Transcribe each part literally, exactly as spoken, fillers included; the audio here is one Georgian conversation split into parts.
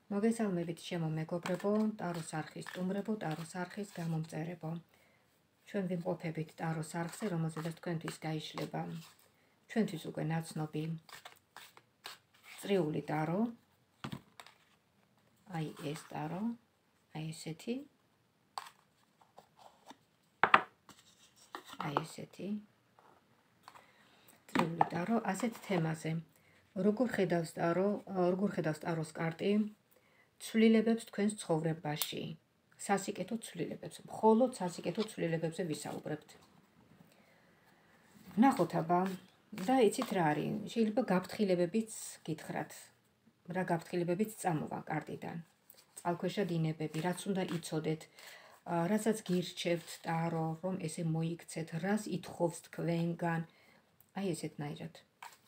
მოგესალმებით ჩემო მეგობრებო, ტაროს არხის სტუმრებო, ტაროს არხის გამომწერებო. ჩვენ ვიმყოფებით ტაროს არხზე, რომელზედაც თქვენთვის გაიშლება ჩვენთვის უკვე ნაცნობი წრიული ტარო. აი ეს ტარო, აი ესეთი. აი ესეთი. წრიული ტარო ასეთ თემაზე. როგორ ხედავს ტარო, როგორ ხედავს ტაროს კარტი ცვლილებებს თქვენს ცხოვრებაში, სასიკეთო ცვლილებებს, მხოლოდ სასიკეთო ცვლილებებზე ვისაუბრებთ. ნახოთ აბა და იცით რა არის, შეიძლება გაფრთხილებებიც გითხრათ, რა გაფრთხილებებიც წამოვა კარტიდან. წყალქვეშა დინებები, რაც უნდა იცოდეთ, რასაც გირჩევთ ტარო, რომ ესე მოიქცეთ, რას ითხოვს თქვენგან, აი ესეთნაირად.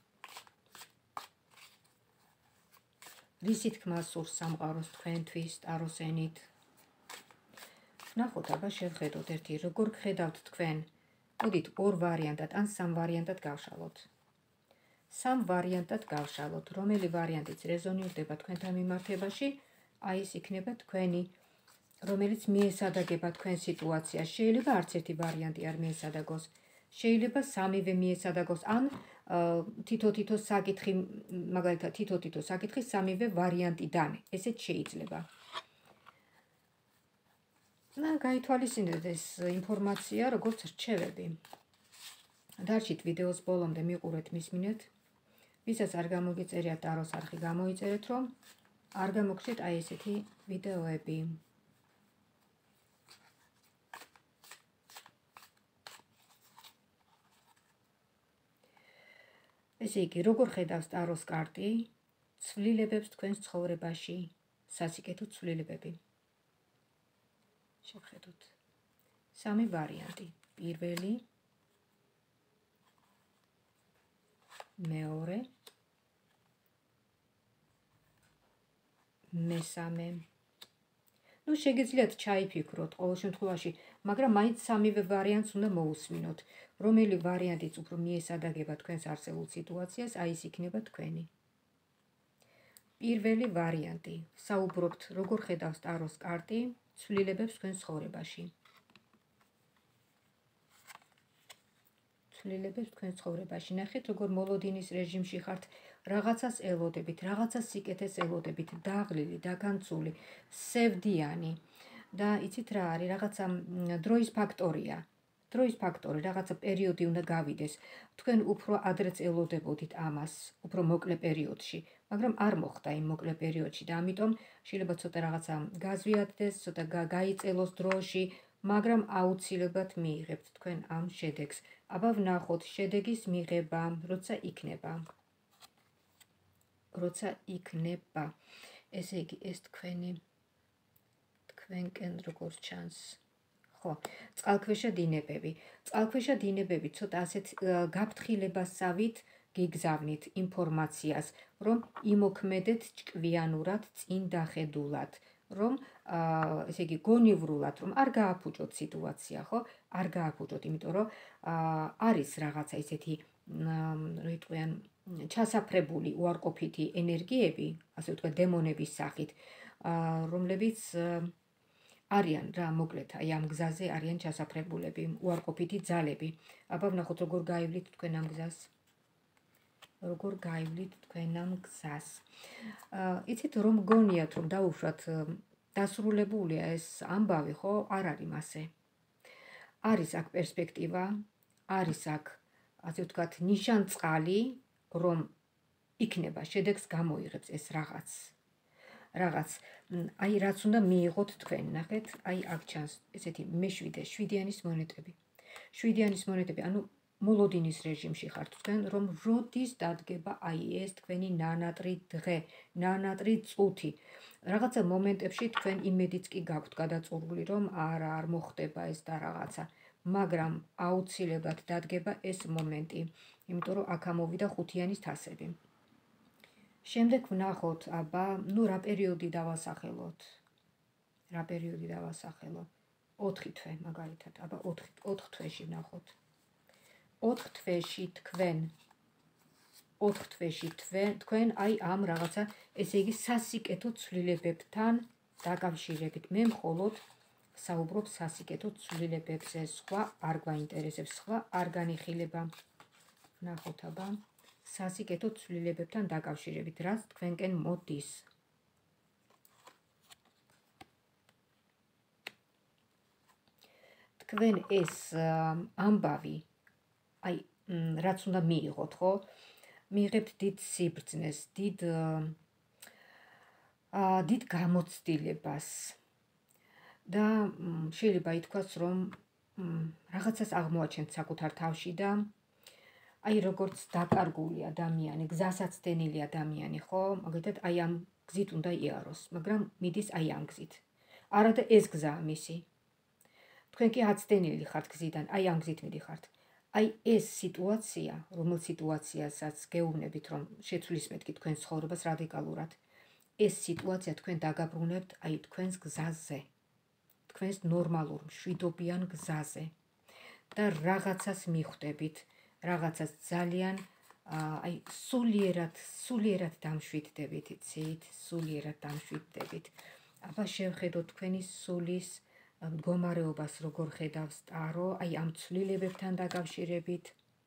რისი თქმა სურს სამყაროს თქვენთვის ტაროს ენით. ნახოთ აბა შევხედოთ ერთი, როგორ გხედავთ თქვენ. მოდით ორ ვარიანტად ან სამ ვარიანტად გავშალოთ. სამ ვარიანტად გავშალოთ, რომელი ვარიანტიც რეზონირდება თქვენთან მიმართებაში, აი ეს იქნება თქვენი, რომელიც მიესადაგება თქვენ სიტუაციას. შეიძლება არც ერთი ვარიანტი არ მიესადაგოს. შეიძლება სამივე მიესადაგოს, ან თითო-თითო საკითხი, მაგალითად თითო-თითო საკითხი სამივე ვარიანტიდან, ესეც შეიძლება. და გაითვალისწინეთ ეს ინფორმაცია, როგორც რჩევები. დარჩით ვიდეოს ბოლომდე მიყურეთ, მისმინეთ. ვისაც არ გამოგიწერია ტაროს არხი, გამოიწერეთ, რომ არ გამოგჩეთ აი ესეთი ვიდეოები. ესე იგი, როგორ ხედავს ტაროს კარტი ცვლილებებს თქვენს ცხოვრებაში, სასიკეთო ცვლილებები. შევხედოთ. სამი ვარიანტი. პირველი, მეორე, მესამე. ნუ შეგიძლიათ ჩაიფიქროთ ყოველ შემთხვევაში, მაგრამ მაინც სამივე ვარიანტს უნდა მოусმინოთ. რომელი ვარიანტიც უფრო მიესადაგება თქვენს არსებულ სიტუაციას, აი ეს იქნება თქვენი. პირველი ვარიანტი. საუბრობთ, როგორ ხედავს ტაროს კარტი ცვლილებებს თქვენს ცხოვრებაში. ცვლილებებს თქვენს ცხოვრებაში. ნახეთ, როგორ მოლოდინის რეჟიმში ხართ, რაღაცას ელოდებით, რაღაცას სიკეთეს ელოდებით, დაღლილი, დაგანცული, სევდიანი. და იცით რა არის, რაღაცა დროის ფაქტორია. დროის ფაქტორი, რაღაცა პერიოდი უნდა გავიდეს. თქვენ უფრო ადრეც ელოდებოდით ამას, უფრო მოკლე პერიოდში, მაგრამ არ მოხდა იმ მოკლე პერიოდში და ამიტომ შეიძლება ცოტა რაღაცა გაზვიადდეს, ცოტა გაიწელოს დროში, მაგრამ აუცილებლად მიიღებთ თქვენ ამ შედეგს. აბა ვნახოთ შედეგის მიღება, როცა იქნება. როცა იქნება. ესე იგი, ეს თქვენი თქვენკენ როგორ ჩანს. ხო, წყალქვეშა დინებები. წყალქვეშა დინებები ცოტა ასეთ გაფრთხილებასავით გიგზავნით ინფორმაციას, რომ იმოქმედეთ ჭკვიანურად, წინ დახედულად, რომ ესე იგი გონივრულად, რომ არ გააფუჭოთ სიტუაცია, ხო? არ გააფუჭოთ, იმიტომ რომ არის რაღაცა ისეთი, რო იტყვიან, ჩასაფრებული უარყოფითი ენერგიები, ასე ვთქვათ, დემონების სახით, რომლებიც არიან რა, მოკლედ, აი ამ გზაზე არიან ჩასაფრებულები, უარყოფითი ძალები. აბა ვნახოთ, როგორ გაივლით თქვენ ამ გზას. როგორ გაივლით თქვენ ამ გზას. იცით, რომ გონიათ, რომ დაუშვათ დასრულებულია ეს ამბავი, ხო? არ არის მასე. არის აქ პერსპექტივა, არის აქ, ასე ვთქვათ, ნიშანწყალი, რომ იქნება შედეგს გამოიღებს ეს რაღაც. რაღაც, აი რაც უნდა მიიღოთ თქვენ, ნახეთ, აი აქ ჩანს ესეთი მეშვიდე, შვიდიანის მონეტები. შვიდიანის მონეტები, ანუ მოლოდინის რეჟიმში ხართ თქვენ, რომ როდის დადგება აი ეს თქვენი ნანატრი დღე, ნანატრი წუთი. რაღაცა მომენტებში თქვენ იმედიც კი გაქვთ გადაწურული, რომ არა, არ მოხდება ეს და რაღაცა, მაგრამ აუცილებლად დადგება ეს მომენტი, იმიტომ რომ აქ ამოვიდა ხუთიანის თასები. შემდეგ ვნახოთ, აბა, ნუ რა პერიოდი დავასახელოთ. რა პერიოდი დავასახელოთ. ოთხი თვე, მაგალითად, აბა ოთხ თვეში ვნახოთ. ოთხ თვეში თქვენ ოთხ თვეში თქვენ აი ამ რაღაცა, ესე იგი სასიკეთო ცვლილებებთან დაკავშირებით. მე მხოლოდ საუბრობ სასიკეთო ცვლილებებზე, სხვა არ გვაინტერესებს, სხვა არ განიხილება. ნახოთ აბა, სასიკეთო ცვლილებებთან დაკავშირებით, რაც თქვენკენ მოდის. თქვენ ეს ამბავი, აი, რაც უნდა მიიღოთ, ხო? მიიღებთ დიდ სიბრძნეს, დიდ დიდ გამოცდილებას და შეიძლება ითქვას, რომ რაღაცას აღმოაჩენთ საკუთარ თავში და აი როგორც დაკარგული ადამიანი, გზასაცდენილი ადამიანი, ხო? მაგალითად, აი ამ გზით უნდა იაროს, მაგრამ მიდის აი ამ გზით. არა და ეს გზაა მისი. თქვენ კი აცდენილი ხართ გზიდან, აი ამ გზით მიდიხართ. აი ეს სიტუაცია, რომელ სიტუაციასაც გეუბნებით, რომ შეცვლისმეთ კი თქვენ ცხოვრებას რადიკალურად, ეს სიტუაცია თქვენ დაგაბრუნებთ აი თქვენს გზაზე, თქვენს ნორმალურ მშვიდობიან გზაზე და რაღაცას მიხვდებით, რაღაცას ძალიან აი სულიერად, სულიერად დამშვიდდებით, იცით, სულიერად დამშვიდდებით. აბა შევხედოთ თქვენი სულის მდგომარეობას, როგორ ხედავს ტარო, აი ამ ცვლილებებთან დაკავშირებით,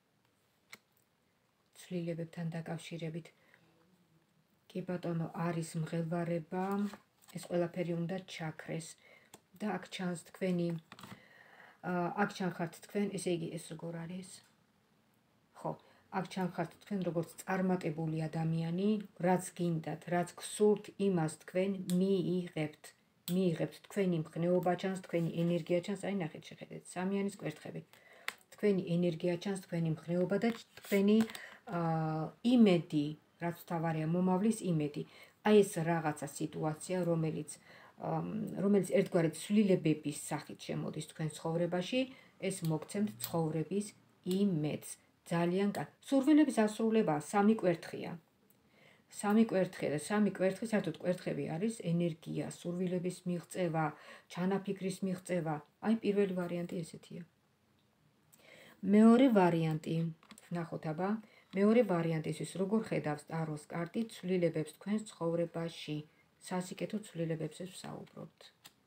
ცვლილებებთან დაკავშირებით. კი ბატონო, არის მღელვარება, ეს ყველაფერი უნდა ჩაქრეს და აქ ჩანს თქვენი, აქ ჩანხართ თქვენ, ესე იგი ეს როგორ არის? ხო, აქ ჩანხართ თქვენ როგორც წარმატებული ადამიანი, რაც გინდათ, რაც გსურთ, იმას თქვენ მიიღებთ. მიიღებთ თქვენი მღნეობა ჩანს, თქვენი ენერგია ჩანს, აი ნახეთ შეხედეთ, სამიანის კვერთხები. თქვენი ენერგია ჩანს, თქვენი მღნეობა და თქვენი იმედი, რაც თავარია მომავლის იმედი. აი ეს რაღაცა სიტუაცია, რომელიც რომელიც ერთგვარი ცვლილებების სახით შემოდის თქვენ ცხოვრებაში, ეს მოგცემთ ცხოვრების იმედს. ძალიან კარგი. სურვილების ასრულება სამი კვერთხია. სამი კვერთხია და სამი კვერთხი, საერთოდ კვერთხები არის ენერგია, სურვილების მიღწევა, ჩანაფიქრის მიღწევა. აი პირველი ვარიანტი ესეთია. მეორე ვარიანტი, ნახოთ აბა, მეორე ვარიანტისთვის როგორ ხედავს ტაროს კარტი ცვლილებებს თქვენს ცხოვრებაში, სასიკეთო ცვლილებებზე ვსაუბრობთ.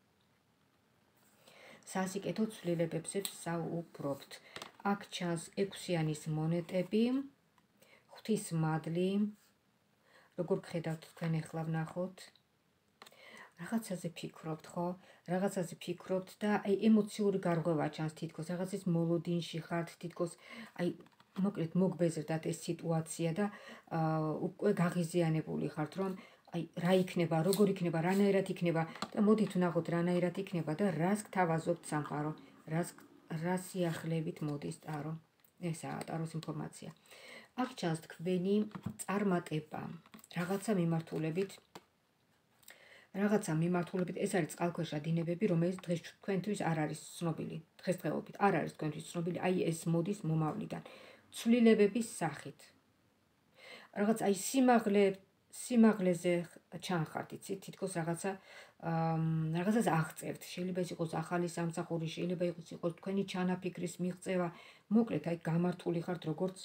სასიკეთო ცვლილებებზე ვსაუბრობთ. აქ ჩანს ექვსიანის მონეტები, ღვთის მადლი. როგორ გხედავთ თქვენ ახლა ვნახოთ? რაღაცაზე ფიქრობთ, ხო? რაღაცაზე ფიქრობთ და აი ემოციური გარღვევა ჩანს თითქოს, რაღაცის მოლოდინში ხართ, თითქოს აი მოკლედ მოგბეზრდათ ეს სიტუაცია და უკვე გაღიზიანებული ხართ, რომ აი რა იქნება, როგორ იქნება, რანაირად იქნება და მოდით ვნახოთ რანაირად იქნება და რას გთავაზობთ სამყარო, რას რა სიახლევით მოდის ტარო. ესაა ტაროს ინფორმაცია. აქ ჩანს თქვენი წარმატება, რაღაცა მიმართულებით, რაღაცა მიმართულებით, ეს არის წყალქვეშა დინებები, რომელიც დღეს თქვენთვის არ არის ცნობილი, დღესდღეობით არ არის თქვენთვის ცნობილი, აი ეს მოდის მომავლიდან, ცვლილებების სახით. რაღაც აი სიმაღლე, სიმაღლეზე ჩანხართ, იცით, თითქოს რაღაცა რაღაცას აღწევთ, შეიძლება ის იყოს ახალი სამსახური, შეიძლება იყოს თქვენი ჩანაფიქრის მიღწევა, მოკლედ აი გამართული ხართ როგორც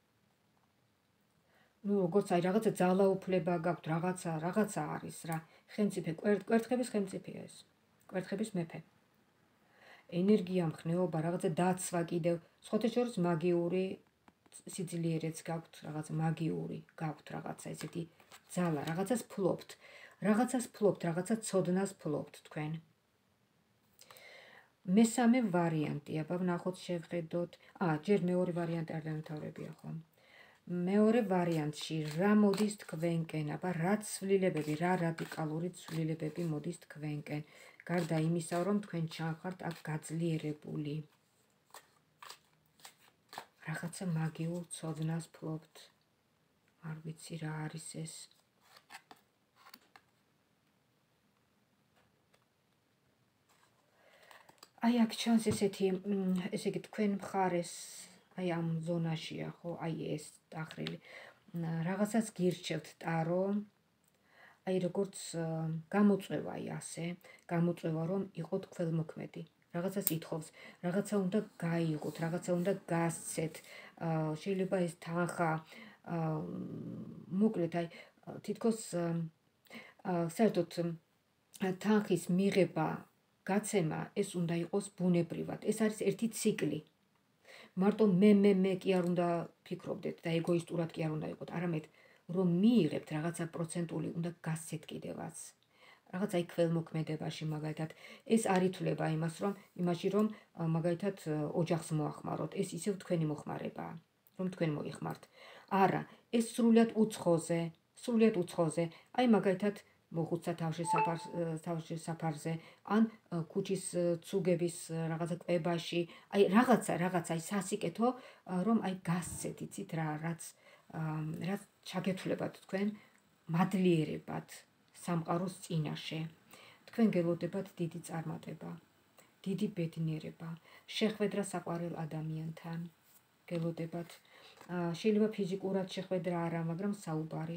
ну, როგორც აი რაღაცა ძალაუფლება გაქვთ, რაღაცა, რაღაცა არის რა. ხელმწიფე, კვერთხების ხელმწიფეა ეს. კვერთხების მეფე. ენერგია, მხნეობა, რაღაცა დაცვა კიდევ, სხვათა შორის მაგიური სიძლიერეც გაქვთ, რაღაცა მაგიური გაქვთ, რაღაცა ესეთი ძალა, რაღაცას ფლობთ. რაღაცას ფლობთ, რაღაცა ცოდნას ფლობთ თქვენ. მესამე ვარიანტი, აბა ვნახოთ შევხედოთ. აა, ჯერ მეორე ვარიანტი არ დამთავრებია ხო? მეორე ვარიანტში რა მოდის თქვენკენ, აბა რა ცვლილებები, რა რადიკალური ცვლილებები მოდის თქვენკენ, გარდა იმისა, რომ თქვენ ჩანხართ აქ გაძლიერებული. რაღაცა მაგიურ ცოდნას ფლობთ. არ ვიცი რა არის ეს. აი აქ ჩანს ესეთი, ესე იგი თქვენ მხარეს აი ამ ზონაშია ხო, აი ეს დახრილი. რაღაცას გირჩევთ ტარო, აი როგორც გამოწვევა აი ასე, გამოწვევა რომ იყოთ ქველმოქმედი. რაღაცას ითხოვს, რაღაცა უნდა გაიღოთ, რაღაცა უნდა გასცეთ. შეიძლება ეს თანხა, მოკლედ აი თითქოს საერთოდ თანხის მიღება, გაცემა ეს უნდა იყოს ბუნებრივად. ეს არის ერთი ციკლი. მარტო მე მე მე კი არ უნდა ფიქრობდეთ და ეგოისტურად კი არ უნდა იყოთ, არამედ რომ მიიღებთ რაღაცა პროცენტული უნდა გასცეთ კიდევაც. რაღაც აი ქველმოქმედებაში მაგალითად ეს არ ითვლება იმას რომ იმაში რომ მაგალითად ოჯახს მოახმაროთ, ეს ისევ თქვენი მოხმარებაა, რომ თქვენ მოიხმართ. არა, ეს სრულიად უცხოზე, სრულიად უცხოზე. აი მაგალითად მოხუცა თავშესაფარზე, ან ქუჩის ცუგების რაღაცა კვებაში, აი რაღაცა, რაღაცა აი სასიკეთო, რომ აი გასცეთ, იცით რა, რაც რაც ჩაგეთვლებათ თქვენ მადლიერებად სამყაროს წინაშე. თქვენ გელოდებათ დიდი წარმატება, დიდი ბედნიერება, შეხვედრა საყვარელ ადამიანთან. გელოდებათ, შეიძლება ფიზიკურად შეხვედრა არა, მაგრამ საუბარი.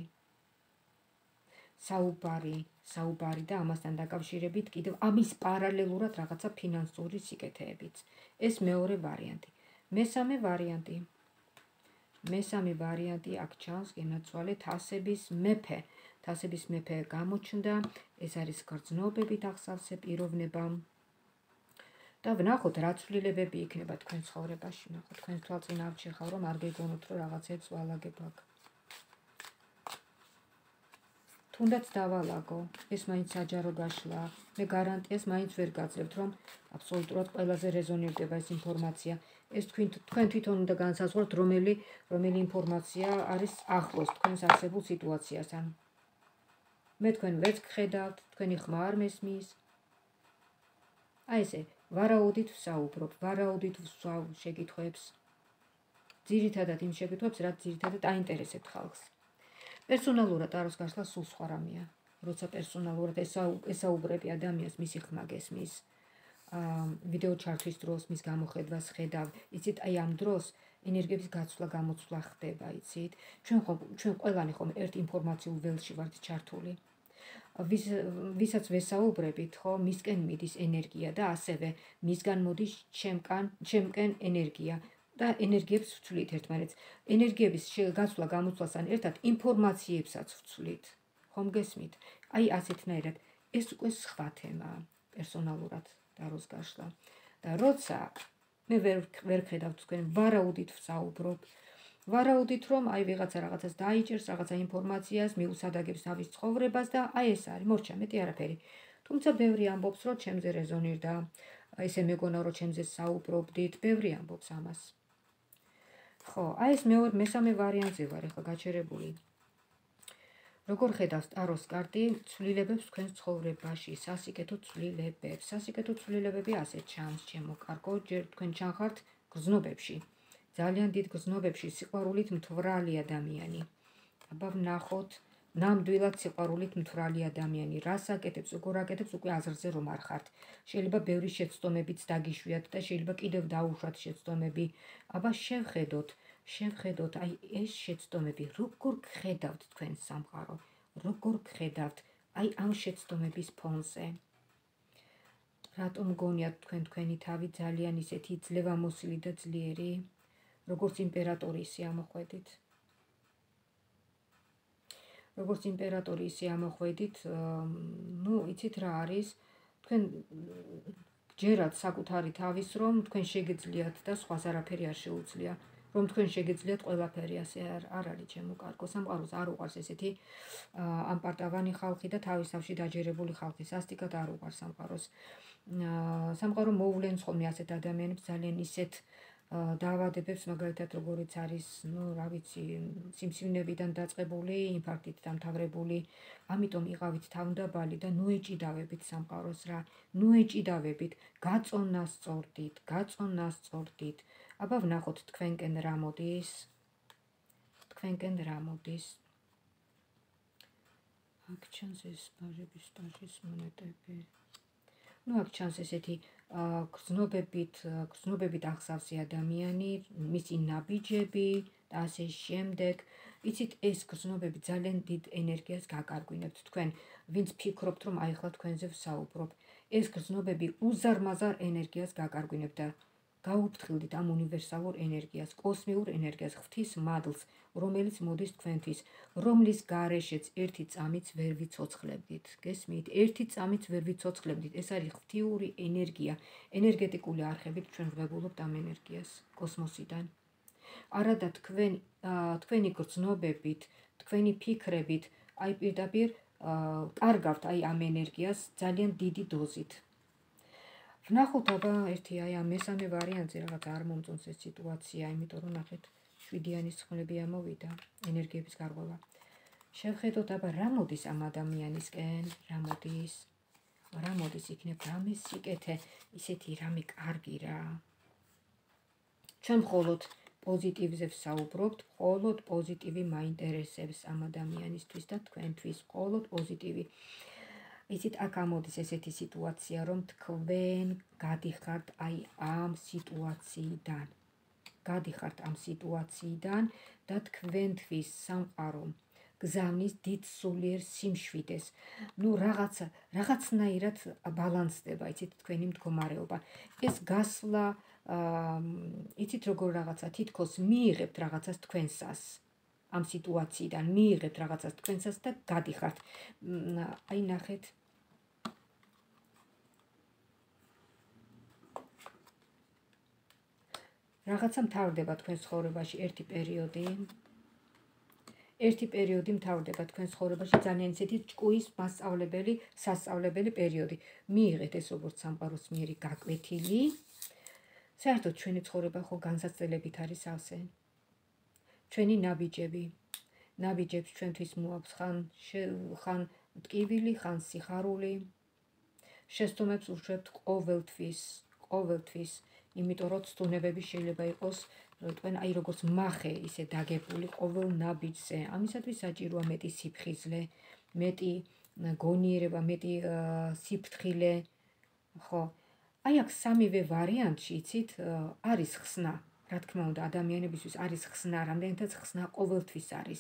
საუბარი, საუბარი და ამასთან დაკავშირებით კიდევ ამის პარალელურად რაღაცა ფინანსური სიკეთეებიც. ეს მეორე ვარიანტი. მესამე ვარიანტი. მესამე ვარიანტი აქ ჩანს გენაცვალე თასების მეფე. თასების მეფე გამოჩნდა, ეს არის გრძნობებით აღსავსე პიროვნება. და ვნახოთ რა ცვლილებები იქნება თქვენ ცხოვრებაში, ნახოთ თქვენ თვალწინავთ შეხავ რომ არ გეგონოთ რომ რაღაცებს ვალაგებ აქ. თუნდაც დავალაგო, ეს მაინც საჯარო გაშლა, მე გარანტიას მაინც ვერ გაძლევთ რომ აბსოლუტურად ყველაზე რეზონირდება ეს ინფორმაცია. ეს თქვენ თქვენ თვითონ უნდა განსაზღვროთ რომელი რომელი ინფორმაცია არის ახლოს თქვენს არსებულ სიტუაციასთან. მე თქვენ ვერ გხედავთ, თქვენი ხმა არ მესმის. აი ესე, ვარაუდით ვსაუბრობ, ვარაუდით ვსვავ შეკითხვებს. ძირითადად იმ შეკითხვებს, რაც ძირითადად აინტერესებთ ხალხს. პერსონალურად აროს გაშლა სულ სხვა რამეა. როცა პერსონალურად ესაუბრები ადამიანს, მისი ხმა გესმის, ვიდეო ჩართვის დროს მის გამოხედვას ხედავ, იცით, აი ამ დროს ენერგიების გაცვლა გამოცვლა ხდება, იცით. ჩვენ ხომ ჩვენ ყველანი ხომ ერთ ინფორმაციულ ველში ვართ ჩართული. ვის ვისაც ვესაუბრებით, ხო, მისკენ მიდის ენერგია და ასევე მისგან მოდის ჩემკან, ჩემკენ ენერგია. და ენერგიებს ვცვლით ერთმანეთს. ენერგიების გაცვლა გამოცვლასთან ერთად ინფორმაციებსაც ვცვლით. ხომ გესმით? აი ასეთნაირად ეს უკვე სხვა თემაა პერსონალურად დაროს გაშლა. და როცა მე ვერ ვერ ხედავთ თქვენ ვარაუდით ვსაუბრობ, ვარაუდით რომ აი ვიღაცა რაღაცას დაიჭერს, რაღაცა ინფორმაციას, მიუსადაგებს თავის ცხოვრებას და აი ეს არის, მორჩა მეტი არაფერი. თუმცა ბევრი ამბობს რომ ჩემზე რეზონირდა, ესე მეგონა რომ ჩემზე საუბრობდით, ბევრი ამბობს ამას. ხო, აი ეს მეორე მესამე ვარიანტზე ვარ ახლა გაჩერებული. როგორ ხედავს ტაროს კარტი ცვლილებებს თქვენ ცხოვრებაში, სასიკეთო ცვლილებებს. სასიკეთო ცვლილებები ასე ჩანს, ჩემო კარგო, ჯერ თქვენ ჩანხართ გრძნობებში. ძალიან დიდ გრძნობებში სიყვარულით მთვრალი ადამიანი. აბა ვნახოთ, ნამდვილად სიყვარულით მთვრალი ადამიანი. რას აკეთებს, როგორ აკეთებს, უკვე აზრზე რომ არ ხართ. შეიძლება ბევრი შეცდომებიც დაგიშვიათ და შეიძლება კიდევ დაუშვათ შეცდომები. აბა შევხედოთ, შევხედოთ, აი ეს შეცდომები, როგორ გხედავთ თქვენ სამყარო, როგორ გხედავთ აი ამ შეცდომების ფონზე. რატომ გონიათ თქვენ თქვენი თავი ძალიან ისეთი ძლევამოსილი და ძლიერი, როგორც იმპერატორი ისე ამოხვედით. როგორც იმპერატორი ისე ამოხვედით, ნუ იცით რა არის, თქვენ გჯერათ საკუთარი თავის რომ თქვენ შეგეძლიათ და სხვას არაფერი არ შეუძლია. რომ თქვენ შეგეძლიათ ყველაფერი, ასე არ არის ჩემო კარგო. სამყაროს არ უყვარს ესეთი ამპარტავანი ხალხი და თავის თავში დაჯერებული ხალხი. სასტიკად არ უყვარს სამყაროს. სამყარო მოვლენს ხოლმე ასეთ ადამიანებს ძალიან ისეთ დაავადებებს, მაგალითად როგორიც არის, ну, რა ვიცი, სიმსივნეებიდან დაწყებული, ინფარქტით დამთავრებული. ამიტომ იყავით თავმდაბალი და ნუ ეჭიდავებით სამყაროს რა. ნუ ეჭიდავებით, გაწონას სწორდით, გაწონას სწორდით. აბა ვნახოთ თქვენკენ რა მოდის. თქვენკენ რა მოდის. აქ ჩანს ეს ბაჟების ბაჟის მონეტები. ну აქ ჩანს ესეთი გრძნობებით, გრძნობებით აღსავსე ადამიანი, მისი ნაბიჯები და ასე შემდეგ. იცით, ეს გრძნობები ძალიან დიდ ენერგიას გაკარგვინებთ თქვენ, ვინც ფიქრობთ რომ აი ახლა თქვენზე ვსაუბრობ. ეს გრძნობები უზარმაზარ ენერგიას გაკარგვინებთ და გაუფრთხილდით ამ უნივერსალურ ენერგიას, კოსმიურ ენერგიას, ღვთის მადლს, რომელიც მოდის თქვენთვის, რომლის გარეშეც ერთი წამიც ვერ ვიცოცხლებდით. გესმით? ერთი წამიც ვერ ვიცოცხლებდით. ეს არის ღვთიური ენერგია, ენერგეტიკული არხებით ჩვენ ვღებულობთ ამ ენერგიას კოსმოსიდან. არადა თქვენ თქვენი გრძნობებით, თქვენი ფიქრებით, აი პირდაპირ კარგავთ აი ამ ენერგიას ძალიან დიდი დოზით. ვნახოთ აბა ერთი აი ამ მესამე ვარიანტზე რაღაც არ მომწონს ეს სიტუაცია, იმიტომ რომ ნახეთ შვიდიანის ცხლები ამოვიდა, ენერგიების გარღვევა. შევხედოთ აბა რა მოდის ამ ადამიანისკენ, რა მოდის, რა მოდის იქნებ რამე სიკეთე, ისეთი რამე კარგი რა. ჩვენ მხოლოდ პოზიტივზე ვსაუბრობთ, მხოლოდ პოზიტივი მაინტერესებს ამ ადამიანისთვის და თქვენთვის, მხოლოდ პოზიტივი. იცით, აქ ამოდის ესეთი სიტუაცია, რომ თქვენ გადიხართ აი ამ სიტუაციიდან. გადიხართ ამ სიტუაციიდან და თქვენთვის სამყარო გზავნის დიდ სულიერ სიმშვიდეს. ნუ რაღაცა, რაღაცნაირად ბალანსდება, იცით, თქვენი მდგომარეობა. ეს გასვლა, იცით, როგორ რაღაცა თითქოს მიიღებთ რაღაცას თქვენსას. ამ სიტუაციიდან მიიღებთ რაღაცას თქვენსას და გადიხართ. აი ნახეთ. რაღაცა მთავრდება თქვენ ცხოვრებაში ერთი პერიოდი. ერთი პერიოდი მთავრდება თქვენ ცხოვრებაში ძალიან ისეთი ჭკუის მასწავლებელი, სასწავლებელი პერიოდი. მიიღეთ ეს როგორც სამყაროს მიერი გაკვეთილი. საერთოდ ჩვენი ცხოვრება ხო განსაცდელებით არის ავსე. ჩვენი ნაბიჯები. ნაბიჯებს ჩვენთვის მოაქვს ხან ხან ტკივილი, ხან სიხარული. შესტომებს უშვებთ ყოველთვის, ყოველთვის, იმიტომ რომ ცდუნებები შეიძლება იყოს თქვენ აი როგორც მახე ისე დაგებული ყოველ ნაბიჯზე. ამისათვის საჭიროა მეტი სიფხიზლე, მეტი გონიერება, მეტი სიფრთხილე, ხო? აი აქ სამივე ვარიანტში, იცით, არის ხსნა. რა თქმა უნდა, ადამიანებისთვის არის ხსნა, რამდენადაც ხსნა ყოველთვის არის.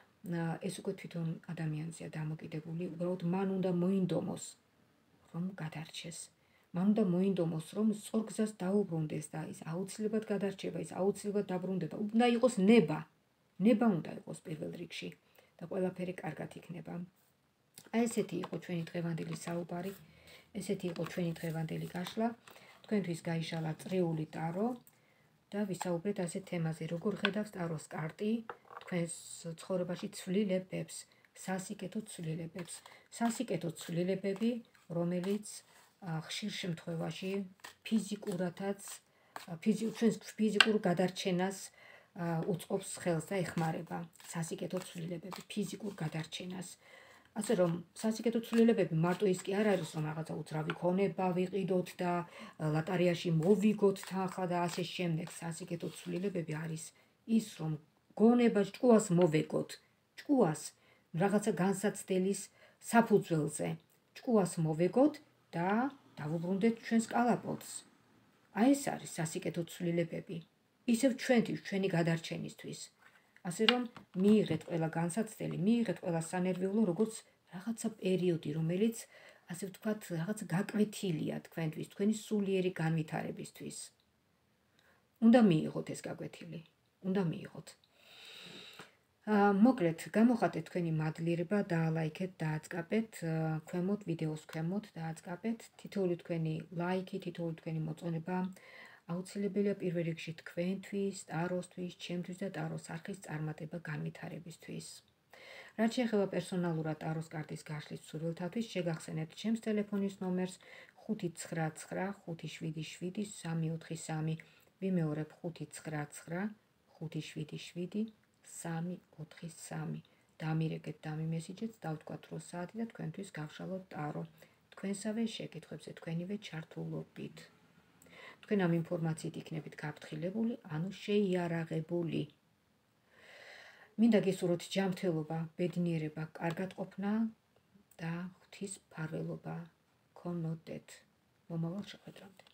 ეს უკვე თვითონ ადამიანზეა დამოკიდებული, უბრალოდ მან უნდა მოინდომოს, რომ გადარჩეს. მან უნდა მოინდომოს, რომ სწორ გზას დაუბრუნდეს და ის აუცილებლად გადარჩება, ის აუცილებლად დაბრუნდება. უნდა იყოს ნება. ნება უნდა იყოს პირველ რიგში და ყველაფერი კარგად იქნება. აი ესეთი იყო ჩვენი დღევანდელი საუბარი. ესეთი იყო ჩვენი დღევანდელი გაშლა. თქვენთვის გაიშალა წრიული ტარო და ვისაუბრეთ ასეთ თემაზე, როგორ ხედავს ტაროს კარტი თქვენს ცხოვრებაში ცვლილებებს, სასიკეთო ცვლილებებს. სასიკეთო ცვლილებები, რომელიც ხშირ შემთხვევაში ფიზიკურადაც, ჩვენს ფიზიკურ გადარჩენას უწყობს ხელს და ეხმარება. სასიკეთო ცვლილებები, ფიზიკურ გადარჩენას. ასე რომ სასიკეთო ცვლილებები მარტო ის კი არ არის, რომ რაღაცა უძრავი ქონება ვიყიდოთ და ლატარიაში მოვიგოთ თანხა და ასე შემდეგ. სასიკეთო ცვლილებები არის ის, რომ გონება ჭკუას მოვეგოთ, ჭკუას რაღაცა განსაცდელის საფუძველზე. ჭკუას მოვეგოთ და დავუბრუნდეთ ჩვენს კალაპოტს. აი ეს არის სასიკეთო ცვლილებები. ისევ ჩვენთვის, ჩვენი გადარჩენისთვის. ასე რომ მიიღეთ ყველა განსაცდელი, მიიღეთ ყველა სანერვიულო, როგორც რაღაცა პერიოდი, რომელიც ასე ვთქვათ, რაღაც გაკვეთილია თქვენთვის, თქვენი სულიერი განვითარებისთვის. უნდა მიიღოთ ეს გაკვეთილი. უნდა მიიღოთ. მოკლედ, გამოხატეთ თქვენი მადლიერება, დაალაიქეთ, დააწყაბეთ, ქვემოთ, ვიდეოს ქვემოთ, დააწყაბეთ. თითოეული თქვენი ლაიქი, თითოეული თქვენი მოწონება აუცილებელია პირველ რიგში თქვენთვის, ტაროსთვის, ჩემთვის და ტაროს არხის წარმატება განვითარებისთვის. რაც შეეხება პერსონალურად ტაროს კარტის გაშლის მსურველთათვის, შეგახსენებთ ჩემს ტელეფონის ნომერს ხუთი ცხრა ცხრა ხუთი შვიდი შვიდი სამი ოთხი სამი. ვიმეორებ ხუთი ცხრა ცხრა ხუთი შვიდი შვიდი სამი ოთხი სამი. დამირეკეთ, დამიმესიჯეთ, დავთქვათ რო საათი და თქვენთვის გავშალოთ ტარო. თქვენსავე შეკითხვებზე თქვენივე ჩართულობით. თქვენ ამ ინფორმაციით იქნებით გაფრთხილებული, ანუ შეიარაღებული. მინდა გესურვოთ ჯანმრთელობა, ბედნიერება, კარგად ყოფნა და ღვთის მფარველობა გქონოდეთ. მომავალ შეხვედრამდე.